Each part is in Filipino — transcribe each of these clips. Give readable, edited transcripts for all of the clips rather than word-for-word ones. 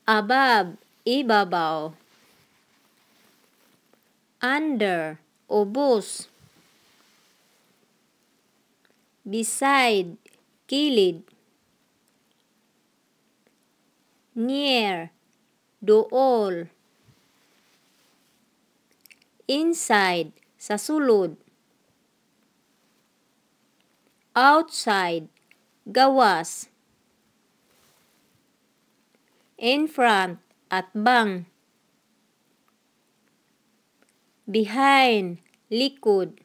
Above, ibabaw. Under, ubos. Beside, kilid. Near, dool. Inside, sa sulod. Outside, gawas. In front, at bang. Behind, likod.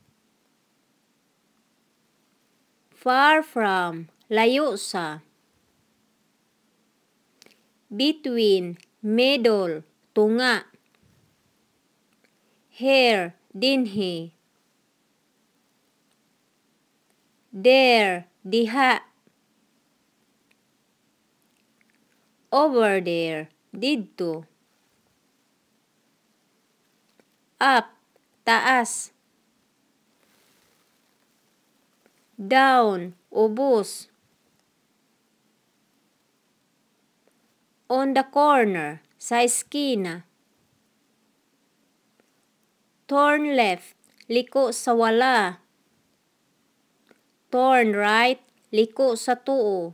Far from, layo sa. Between, middle, tunga. Here, dinhi. There, diha. Over there, didto. Up, taas. Down, ubos. On the corner, sa eskina. Turn left, liko sa wala. Turn right, liko sa tuo.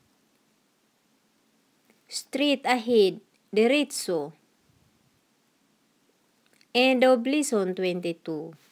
Straight ahead, diretso. End of lesson 22.